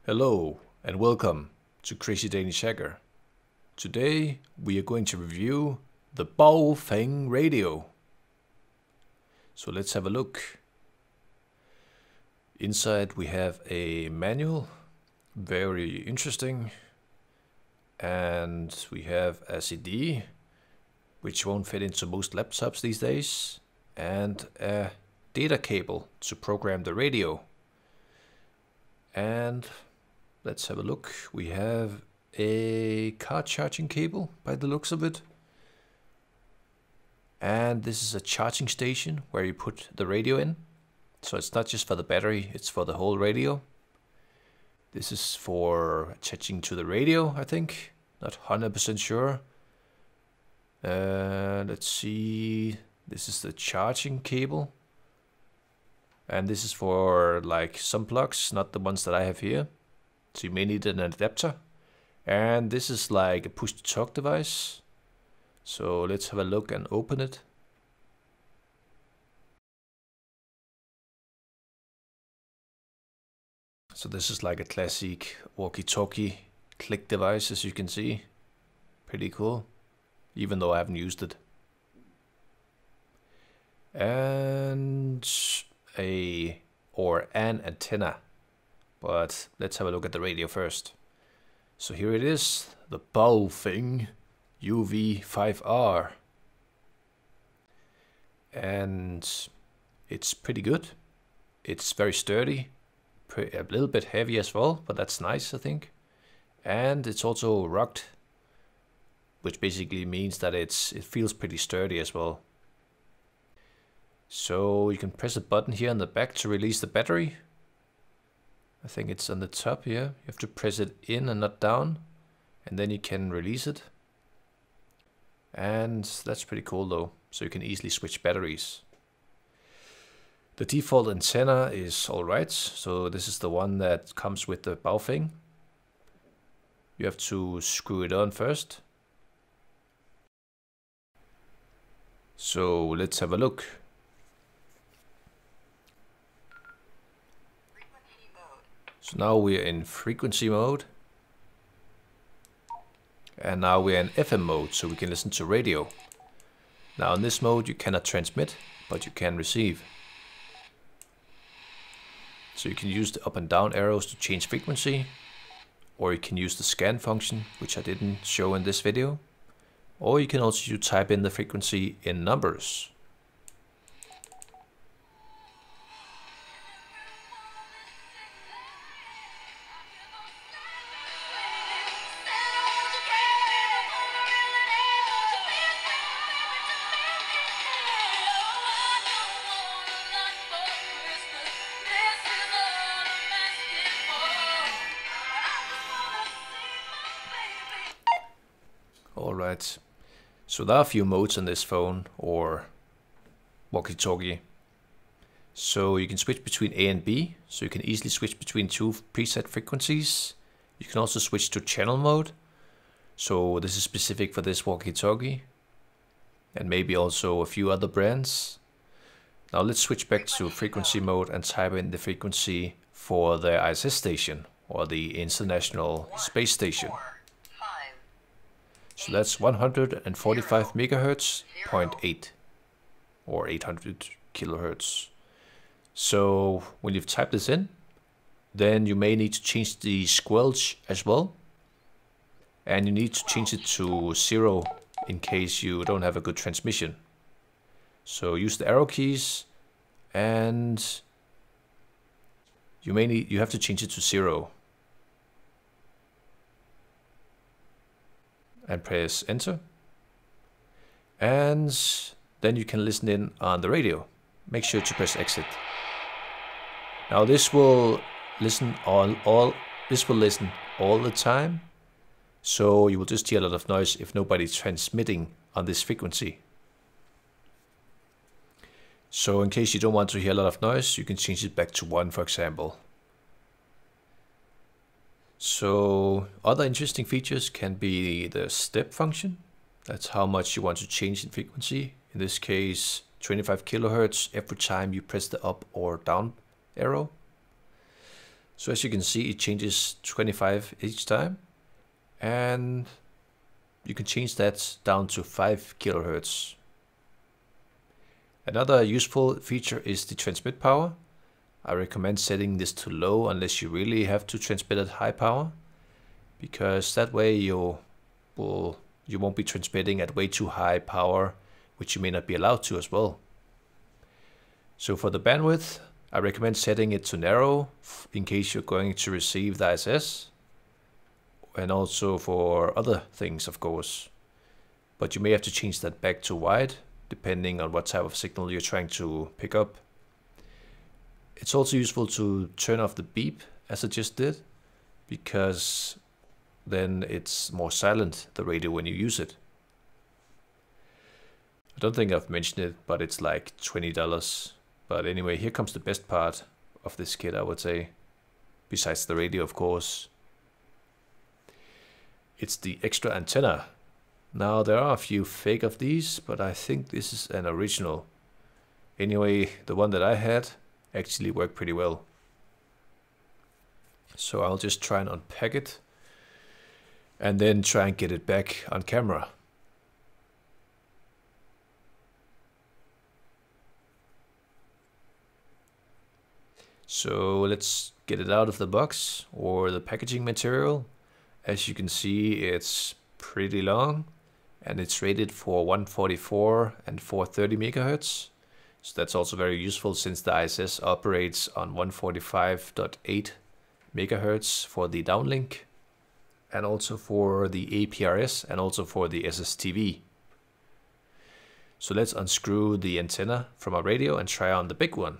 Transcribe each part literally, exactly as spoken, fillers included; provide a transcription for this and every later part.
Hello and welcome to Crazy Danish Hacker. Today we are going to review the Baofeng radio. So let's have a look. Inside we have a manual, very interesting, and we have a C D which won't fit into most laptops these days, and a data cable to program the radio. And let's have a look. We have a car charging cable by the looks of it. And this is a charging station where you put the radio in. So it's not just for the battery, it's for the whole radio. This is for attaching to the radio, I think. Not one hundred percent sure. Uh, let's see. This is the charging cable. And this is for like some plugs, not the ones that I have here. So you may need an adapter. And this is like a push to talk device. So let's have a look and open it. So this is like a classic walkie-talkie click device, as you can see. Pretty cool, even though I haven't used it. And a or an antenna. But let's have a look at the radio first. So here it is, the Baofeng U V five R. And it's pretty good. It's very sturdy, a little bit heavy as well, but that's nice, I think. And it's also rugged, which basically means that it's it feels pretty sturdy as well. So you can press a button here on the back to release the battery. I think it's on the top here. You have to press it in and not down, and then you can release it. And that's pretty cool though, so you can easily switch batteries. The default antenna is alright, so this is the one that comes with the Baofeng. You have to screw it on first. So let's have a look. So now we're in frequency mode. And now we're in F M mode, so we can listen to radio. Now in this mode you cannot transmit, but you can receive. So you can use the up and down arrows to change frequency, or you can use the scan function, which I didn't show in this video, or you can also type in the frequency in numbers. Alright, so there are a few modes on this phone or walkie-talkie. So you can switch between A and B, so you can easily switch between two preset frequencies. You can also switch to channel mode, so this is specific for this walkie-talkie, and maybe also a few other brands. Now let's switch back to frequency mode and type in the frequency for the I S S station, or the International Space Station. So that's one hundred forty-five megahertz, zero point eight, or eight hundred kilohertz. So when you've typed this in, then you may need to change the squelch as well. And you need to change it to zero in case you don't have a good transmission. So use the arrow keys, and you may need, you have to change it to zero. And press enter, and then you can listen in on the radio. Make sure to press exit. Now this will listen all all this will listen all the time, so you will just hear a lot of noise if nobody's transmitting on this frequency. So in case you don't want to hear a lot of noise, you can change it back to one, for example. So other interesting features can be the step function. That's how much you want to change in frequency. In this case, twenty-five kilohertz every time you press the up or down arrow. So as you can see, it changes twenty-five each time, and you can change that down to five kilohertz. Another useful feature is the transmit power. I recommend setting this to low unless you really have to transmit at high power, because that way you will you won't be transmitting at way too high power, which you may not be allowed to as well. So for the bandwidth, I recommend setting it to narrow in case you're going to receive the I S S, and also for other things, of course. But you may have to change that back to wide, depending on what type of signal you're trying to pick up. It's also useful to turn off the beep, as I just did, because then it's more silent, the radio, when you use it. I don't think I've mentioned it, but it's like twenty dollars. But anyway, here comes the best part of this kit, I would say, besides the radio, of course. It's the extra antenna. Now, there are a few fake of these, but I think this is an original. Anyway, the one that I had actually worked pretty well. So I'll just try and unpack it and then try and get it back on camera. So let's get it out of the box or the packaging material. As you can see, it's pretty long and it's rated for one forty-four and four thirty megahertz. So that's also very useful since the I S S operates on one forty-five point eight megahertz for the downlink, and also for the A P R S and also for the S S T V. So let's unscrew the antenna from our radio and try on the big one.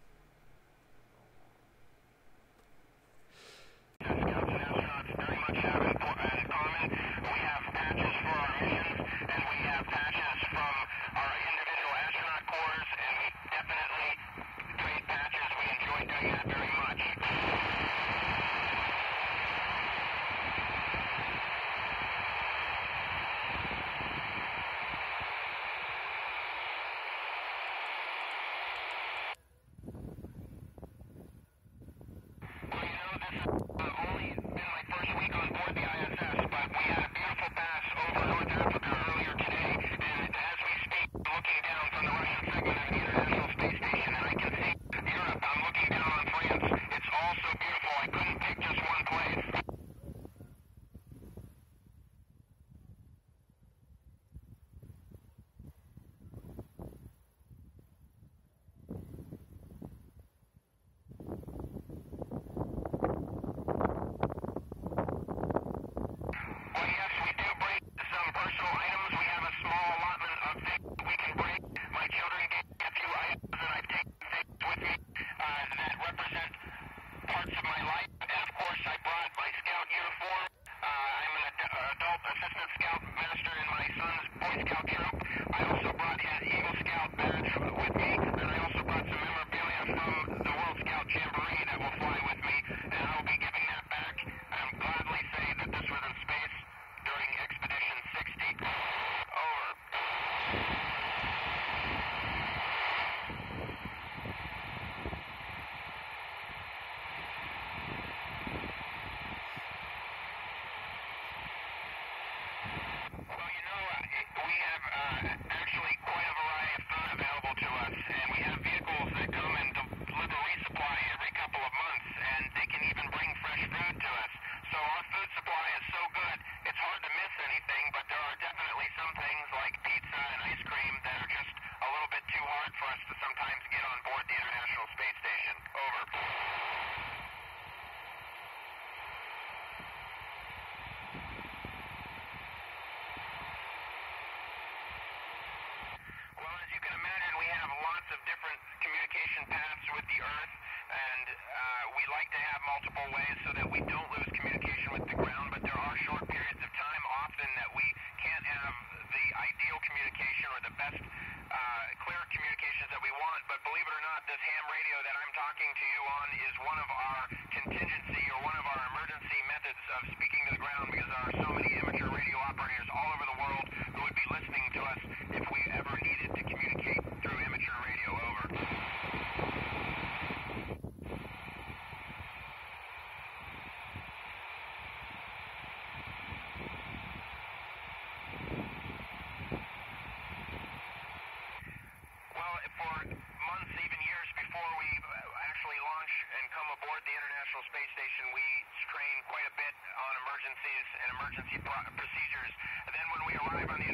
multiple ways so that we don't lose communication with the ground, but there are short periods of time often that we can't have the ideal communication or the best uh, clear communications that we want. But believe it or not, this ham radio that I'm talking to you on is one of our contingency or one of our emergency methods of speaking to the ground, because there are so many amateur radio operators all over the world who would be listening to us if we ever needed to communicate through amateur radio. Over. space station, we train quite a bit on emergencies and emergency pro procedures. And then when we arrive on the